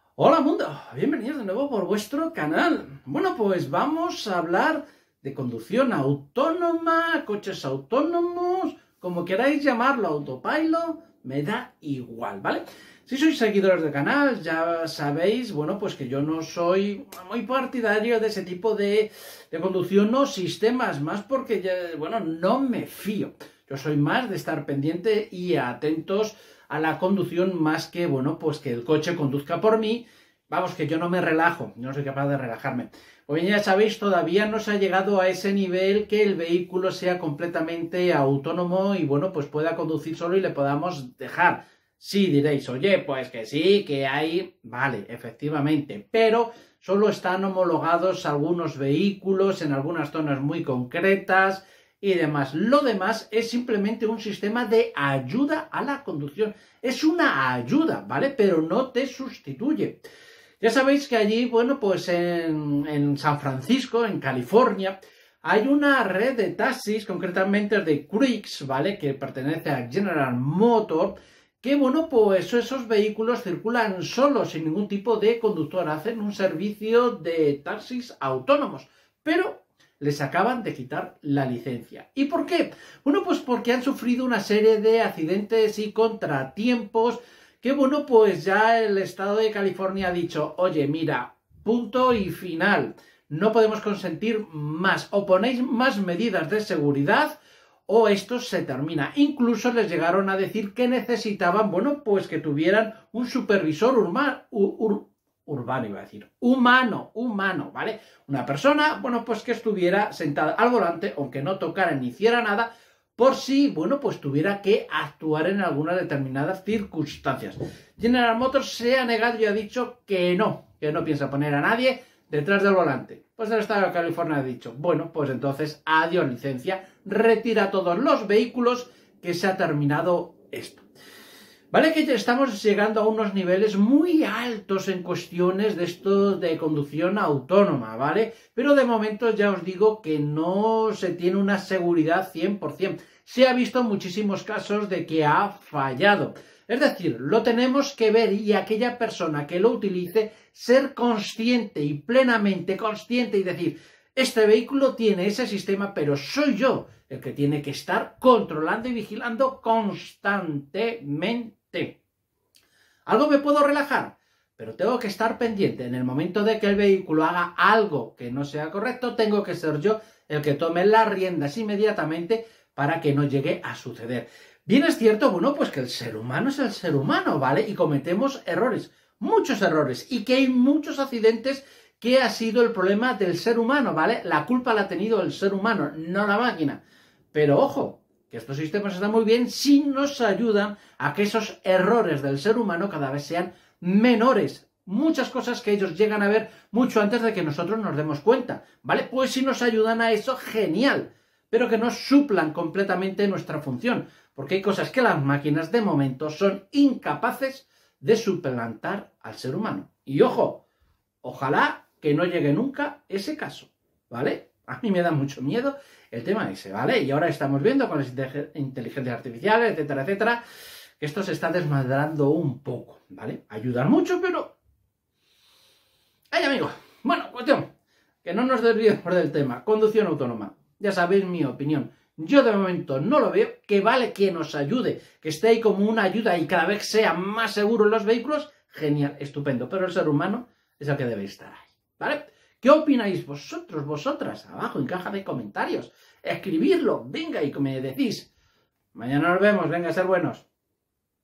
Hola mundo, bienvenidos de nuevo por vuestro canal. Bueno, pues vamos a hablar de conducción autónoma, coches autónomos, como queráis llamarlo, autopilot, me da igual, ¿vale? Si sois seguidores del canal, ya sabéis, bueno, pues que yo no soy muy partidario de ese tipo de conducción o sistemas, más porque, bueno, no me fío. Yo soy más de estar pendiente y atentos a la conducción más que, bueno, pues que el coche conduzca por mí. Vamos, que yo no me relajo, no soy capaz de relajarme. Pues ya sabéis, todavía no se ha llegado a ese nivel que el vehículo sea completamente autónomo y, bueno, pues pueda conducir solo y le podamos dejar. Sí, diréis, oye, pues que sí, que hay... Vale, efectivamente, pero solo están homologados algunos vehículos en algunas zonas muy concretas y demás. Lo demás es simplemente un sistema de ayuda a la conducción. Es una ayuda, ¿vale? Pero no te sustituye. Ya sabéis que allí, bueno, pues en San Francisco, en California, hay una red de taxis, concretamente de Cruise, ¿vale? Que pertenece a General Motors, que, bueno, pues esos vehículos circulan solos, sin ningún tipo de conductor. Hacen un servicio de taxis autónomos, pero les acaban de quitar la licencia. ¿Y por qué? Bueno, pues porque han sufrido una serie de accidentes y contratiempos que, bueno, pues ya el estado de California ha dicho, oye, mira, punto y final, no podemos consentir más, o ponéis más medidas de seguridad o esto se termina. Incluso les llegaron a decir que necesitaban, bueno, pues que tuvieran un supervisor urbano, iba a decir, humano, ¿vale? Una persona, bueno, pues que estuviera sentada al volante, aunque no tocara ni hiciera nada, por si, bueno, pues tuviera que actuar en algunas determinadas circunstancias. General Motors se ha negado y ha dicho que no piensa poner a nadie detrás del volante. Pues el estado de California ha dicho, bueno, pues entonces adiós licencia, retira todos los vehículos, que se ha terminado esto. Vale que ya estamos llegando a unos niveles muy altos en cuestiones de esto de conducción autónoma, ¿vale? Pero de momento ya os digo que no se tiene una seguridad 100%. Se ha visto muchísimos casos de que ha fallado. Es decir, lo tenemos que ver y aquella persona que lo utilice ser consciente y plenamente consciente y decir, este vehículo tiene ese sistema, pero soy yo el que tiene que estar controlando y vigilando constantemente. Algo me puedo relajar, pero tengo que estar pendiente. En el momento de que el vehículo haga algo que no sea correcto, tengo que ser yo el que tome las riendas inmediatamente para que no llegue a suceder. Bien es cierto, bueno, pues que el ser humano es el ser humano, ¿vale? Y cometemos errores, muchos errores, y que hay muchos accidentes que ha sido el problema del ser humano, ¿vale? La culpa la ha tenido el ser humano, no la máquina. Pero ojo, que estos sistemas están muy bien si nos ayudan a que esos errores del ser humano cada vez sean menores. Muchas cosas que ellos llegan a ver mucho antes de que nosotros nos demos cuenta, ¿vale? Pues si nos ayudan a eso, genial, pero que no suplan completamente nuestra función, porque hay cosas que las máquinas de momento son incapaces de suplantar al ser humano. Y ojo, ojalá que no llegue nunca ese caso, ¿vale? A mí me da mucho miedo el tema ese, ¿vale? Y ahora estamos viendo con las inteligencias artificiales, etcétera, etcétera, que esto se está desmadrando un poco, ¿vale? Ayudan mucho, pero... ¡Ay, amigo! Bueno, cuestión, que no nos desviemos del tema. Conducción autónoma. Ya sabéis mi opinión. Yo de momento no lo veo, que vale que nos ayude, que esté ahí como una ayuda y cada vez sea más seguro en los vehículos, genial, estupendo, pero el ser humano es el que debe estar ahí, ¿vale? ¿Qué opináis vosotros, vosotras? Abajo en caja de comentarios. Escribidlo, venga, y me decís. Mañana nos vemos, venga a ser buenos.